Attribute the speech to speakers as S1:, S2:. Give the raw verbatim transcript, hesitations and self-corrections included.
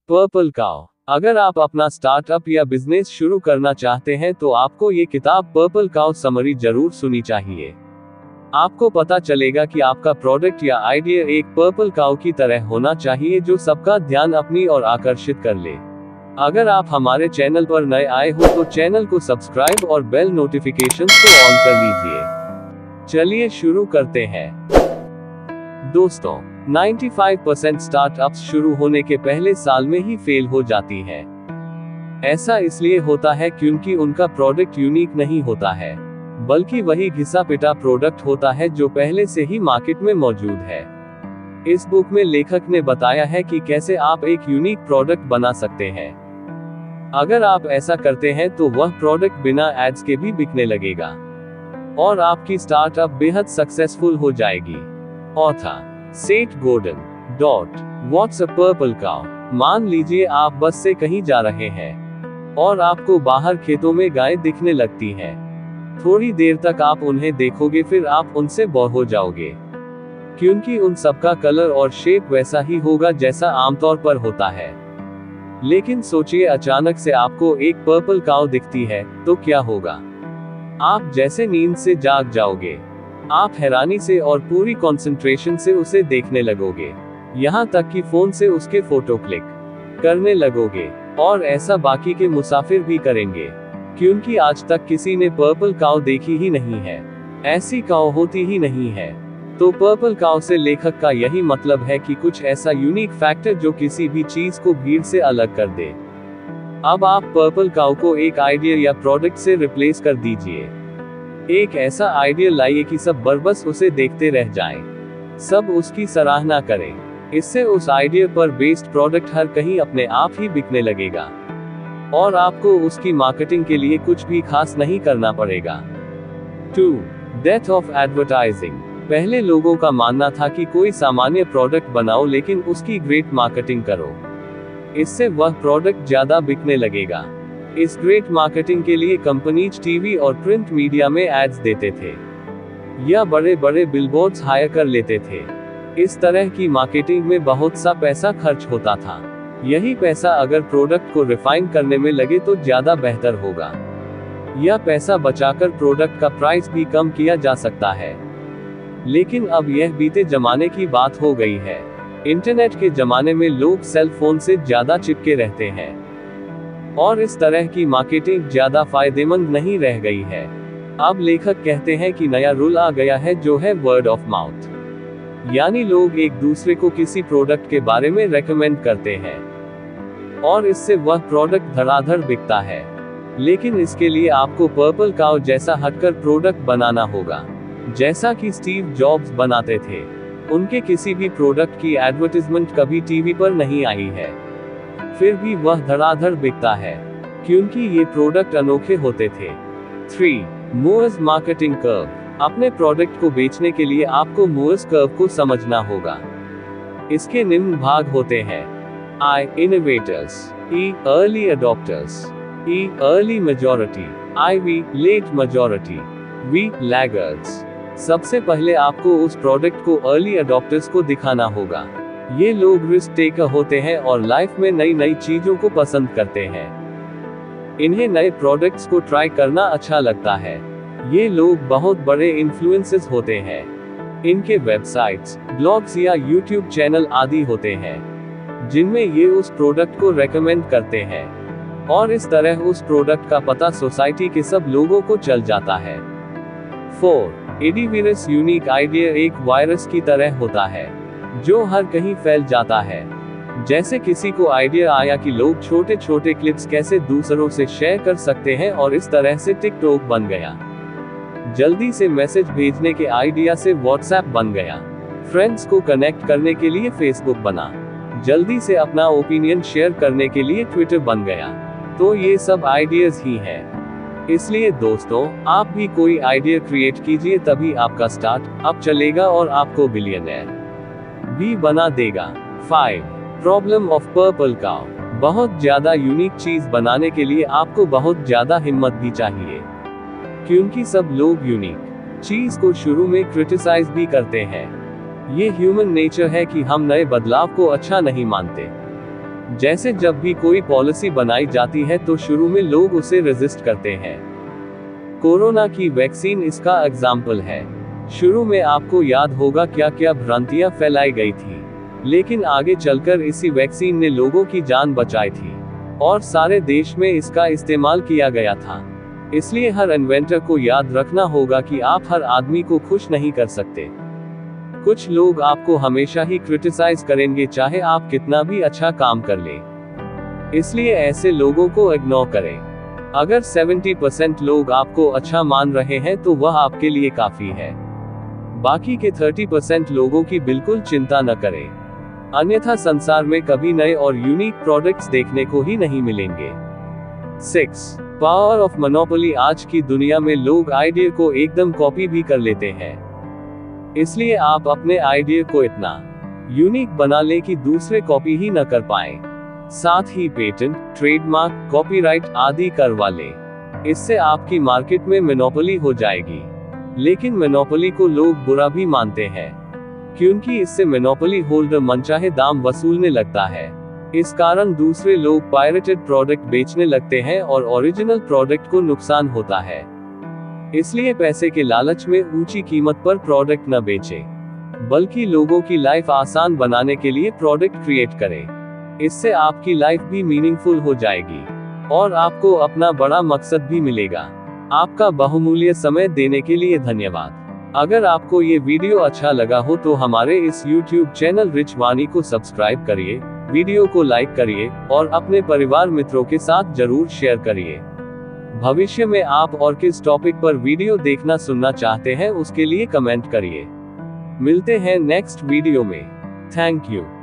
S1: Purple cow. अगर आप अपना स्टार्टअप या बिजनेस शुरू करना चाहते हैं तो आपको ये किताब पर्पल काउ समरी जरूर सुनी चाहिए। आपको पता चलेगा कि आपका प्रोडक्ट या आइडिया एक पर्पल काउ की तरह होना चाहिए जो सबका ध्यान अपनी ओर आकर्षित कर ले। अगर आप हमारे चैनल पर नए आए हो तो चैनल को सब्सक्राइब और बेल नोटिफिकेशंस को ऑन कर लीजिए। चलिए शुरू करते हैं। दोस्तों, पचानवे परसेंट स्टार्टअप्स शुरू होने के पहले साल में ही फेल हो जाती हैं। ऐसा इसलिए होता है क्योंकि उनका प्रोडक्ट यूनिक नहीं होता है, बल्कि वही घिसा पिटा प्रोडक्ट होता है जो पहले से ही मार्केट में मौजूद है। इस बुक में लेखक ने बताया है कि कैसे आप एक यूनिक प्रोडक्ट बना सकते हैं। अगर आप ऐसा करते हैं तो वह प्रोडक्ट बिना एड्स के भी बिकने लगेगा और आपकी स्टार्टअप बेहद सक्सेसफुल हो जाएगी। Author Seth Godin. Dot what's a purple cow. मान लीजिए आप बस से कहीं जा रहे हैं और आपको बाहर खेतों में गायें दिखने लगती हैं। थोड़ी देर तक आप उन्हें देखोगे, फिर आप उनसे बोर हो जाओगे, क्योंकि उन सबका कलर और शेप वैसा ही होगा जैसा आमतौर पर होता है। लेकिन सोचिए, अचानक से आपको एक पर्पल काउ दिखती है, तो क्या होगा? आप जैसे नींद से जाग जाओगे। आप हैरानी से और पूरी कंसंट्रेशन से उसे देखने लगोगे, यहाँ तक कि फोन से उसके फोटो क्लिक करने लगोगे। और ऐसा बाकी के मुसाफिर भी करेंगे, क्योंकि आज तक किसी ने पर्पल काउ देखी ही नहीं है। ऐसी काउ होती ही नहीं है। तो पर्पल काउ से लेखक का यही मतलब है कि कुछ ऐसा यूनिक फैक्टर जो किसी भी चीज को भीड़ से अलग कर दे। अब आप पर्पल काउ को एक आइडिया या प्रोडक्ट से रिप्लेस कर दीजिए। एक ऐसा आइडिया लाइए कि सब बरबस उसे देखते रह जाएं, सब उसकी सराहना करें। इससे उस आइडिया पर बेस्ड प्रोडक्ट हर कहीं अपने आप ही बिकने लगेगा और आपको उसकी मार्केटिंग के लिए कुछ भी खास नहीं करना पड़ेगा। Two death of advertising. पहले लोगों का मानना था कि कोई सामान्य प्रोडक्ट बनाओ लेकिन उसकी ग्रेट मार्केटिंग करो, इससे वह प्रोडक्ट ज्यादा बिकने लगेगा। इस ग्रेट मार्केटिंग के लिए कंपनीज टीवी और प्रिंट मीडिया में एड्स देते थे या बड़े बड़े बिलबोर्ड्स हायर कर लेते थे। इस तरह की मार्केटिंग में बहुत सा पैसा खर्च होता था। यही पैसा अगर प्रोडक्ट को रिफाइन करने में लगे तो ज्यादा बेहतर होगा। यह पैसा बचाकर प्रोडक्ट का प्राइस भी कम किया जा सकता है। लेकिन अब यह बीते जमाने की बात हो गई है। इंटरनेट के जमाने में लोग सेल फोन से ज्यादा चिपके रहते हैं और इस तरह की मार्केटिंग ज्यादा फायदेमंद नहीं रह गई है। अब लेखक कहते हैं कि नया रूल आ गया है जो है वर्ड ऑफ माउथ, यानी लोग एक दूसरे को किसी प्रोडक्ट के बारे में रेकमेंड करते हैं और इससे वह प्रोडक्ट धड़ाधड़ बिकता है। लेकिन इसके लिए आपको पर्पल काउ जैसा हटकर प्रोडक्ट बनाना होगा, जैसा कि स्टीव जॉब्स बनाते थे। उनके किसी भी प्रोडक्ट की एडवर्टाइजमेंट कभी टीवी पर नहीं आई है, फिर भी वह धड़ाधड़ बिकता है, क्योंकि ये प्रोडक्ट अनोखे होते थे। Three Moore's marketing curve. अपने प्रोडक्ट को बेचने के लिए आपको मूअर्स कर्व को समझना होगा। इसके निम्न भाग होते हैं: I innovators, E early adopters, E early majority, I V late majority, V laggards. सबसे पहले आपको उस प्रोडक्ट को अर्ली अडॉप्टर्स को दिखाना होगा। ये लोग रिस्क टेकर होते हैं और लाइफ में नई नई चीजों को पसंद करते हैं। इन्हें नए प्रोडक्ट्स को ट्राई करना अच्छा लगता है। ये लोग बहुत बड़े इन्फ्लुएंसर्स होते हैं। इनके वेबसाइट्स, ब्लॉग्स या यूट्यूब चैनल आदि होते हैं, जिनमें ये उस प्रोडक्ट को रेकमेंड करते हैं और इस तरह उस प्रोडक्ट का पता सोसाइटी के सब लोगों को चल जाता है। फोर एडीवीरस यूनिक आइडिया एक वायरस की तरह होता है जो हर कहीं फैल जाता है। जैसे किसी को आइडिया आया कि लोग छोटे छोटे क्लिप्स कैसे दूसरों से शेयर कर सकते हैं और इस तरह से टिकटॉक बन गया। जल्दी से मैसेज भेजने के आइडिया से व्हाट्सएप बन गया। फ्रेंड्स को कनेक्ट करने के लिए फेसबुक बना। जल्दी से अपना ओपिनियन शेयर करने के लिए ट्विटर बन गया। तो ये सब आइडियाज ही हैं। इसलिए दोस्तों, आप भी कोई आइडिया क्रिएट कीजिए, तभी आपका स्टार्ट अप चलेगा और आपको बिलियनर भी बना देगा। Five problem of purple cow. बहुत ज्यादा यूनिक चीज बनाने के लिए आपको बहुत ज्यादा हिम्मत भी चाहिए, क्योंकि सब लोग यूनिक चीज को शुरू में क्रिटिसाइज भी करते हैं। ये ह्यूमन नेचर है कि हम नए बदलाव को अच्छा नहीं मानते। जैसे जब भी कोई पॉलिसी बनाई जाती है तो शुरू में लोग उसे रेजिस्ट करते हैं। कोरोना की वैक्सीन इसका एग्जाम्पल है। शुरू में आपको याद होगा क्या क्या भ्रांतियां फैलाई गई थी, लेकिन आगे चलकर इसी वैक्सीन ने लोगों की जान बचाई थी और सारे देश में इसका इस्तेमाल किया गया था। इसलिए हर इन्वेंटर को याद रखना होगा कि आप हर आदमी को खुश नहीं कर सकते। कुछ लोग आपको हमेशा ही क्रिटिसाइज करेंगे चाहे आप कितना भी अच्छा काम कर लें। इसलिए ऐसे लोगों को इग्नोर करें। अगर सत्तर परसेंट लोग आपको अच्छा मान रहे हैं तो वह आपके लिए काफी है। बाकी के तीस परसेंट लोगों की बिल्कुल चिंता न करें, अन्यथा संसार में कभी नए और यूनिक प्रोडक्ट्स देखने को ही नहीं मिलेंगे। Six power of monopoly. आज की दुनिया में लोग आइडिया को एकदम कॉपी भी कर लेते हैं। इसलिए आप अपने आइडिया को इतना यूनिक बना लें कि दूसरे कॉपी ही न कर पाएं। साथ ही पेटेंट, ट्रेडमार्क, कॉपीराइट आदि करवा लें। इससे आपकी मार्केट में मोनोपोली हो जाएगी। लेकिन मोनोपोली को लोग बुरा भी मानते हैं, क्योंकि इससे मोनोपोली होल्डर मनचाहे दाम वसूलने लगता है। इस कारण दूसरे लोग पायरेटेड प्रोडक्ट बेचने लगते हैं और ओरिजिनल प्रोडक्ट को नुकसान होता है। इसलिए पैसे के लालच में ऊंची कीमत पर प्रोडक्ट न बेचें, बल्कि लोगों की लाइफ आसान बनाने के लिए प्रोडक्ट क्रिएट करें। इससे आपकी लाइफ भी मीनिंगफुल हो जाएगी और आपको अपना बड़ा मकसद भी मिलेगा। आपका बहुमूल्य समय देने के लिए धन्यवाद। अगर आपको ये वीडियो अच्छा लगा हो तो हमारे इस यूट्यूब चैनल रिच वाणी को सब्सक्राइब करिए, वीडियो को लाइक करिए और अपने परिवार मित्रों के साथ जरूर शेयर करिए। भविष्य में आप और किस टॉपिक पर वीडियो देखना सुनना चाहते हैं उसके लिए कमेंट करिए। मिलते हैं नेक्स्ट वीडियो में। Thank you.